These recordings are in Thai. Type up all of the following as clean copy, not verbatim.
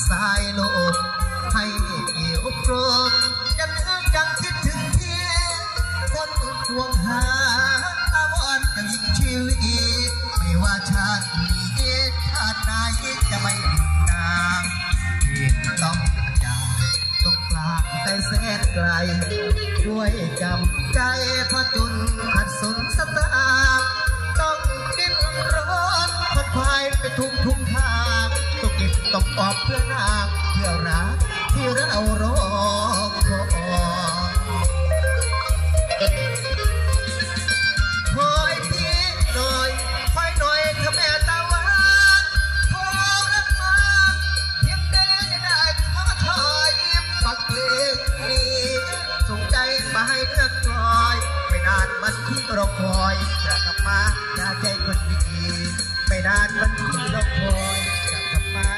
สายโลกให้เกี่ยวกรมยังนึกยังคิดถึงเพียงคนควงหาอาวรณ์กับยิ่งชีวิตไม่ว่าชาตินี้ชาติไหนจะไม่นางที่ต้องจากต้องกลาแต่แสนไกลด้วยจำใจพอจุนขัดสนสตาต้องดิ้นร้อนพัดพายไปทุกทางต้องเก็บต้องออกเพื่อนางเพื่อรักที่เรารอคอยพี่หน่อยคอยหน่อยเธอแม่ตาหวานขอรักมาเพียงใดจะได้ท้อถอยฟังเพลงนี้ส่งใจมาให้เลือกคอยไม่นานมันที่รอคอยจะกลับมาจะใจคนดีไม่นานมันที่รอคอยจะกลับมา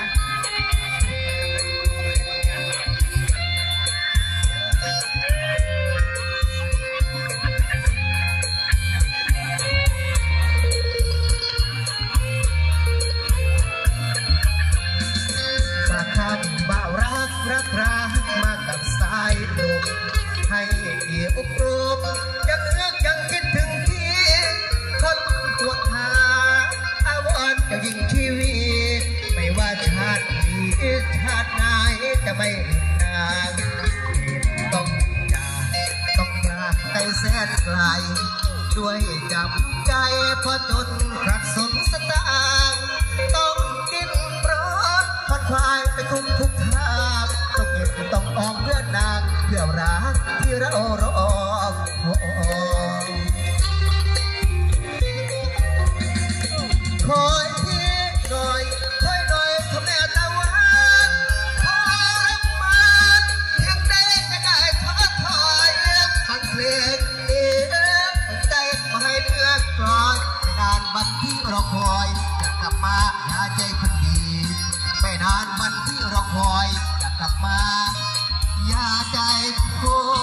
บ่าวรักมากับสายลมให้เกี่ยวกรมยังนึกยังคิดถึงที่คนปวดหาอาวรณ์จะยิ่งชีวิตไม่ว่าชาตินี้ชาติไหนจะไม่นางต้องจากต้องลาไปแสนไกลด้วยจำใจพอจนขัดสนสตางต้องกินร้อนพัดพายไปทุกทางต้องเก็บต้องออกเพื่อนางเพื่อรักที่เรารอคอยพี่หน่อยคอยหน่อยทำแม่ตาหวานขอรักมันเพียงใดจะได้ท้อถอยฟังเพลงนี้ใจมาให้เลือกกลอยไม่นานวันที่เราคอยจะกลับมาหาใจคนดีไม่นานวันที่เราคอยจะกลับมาอย่าใจคน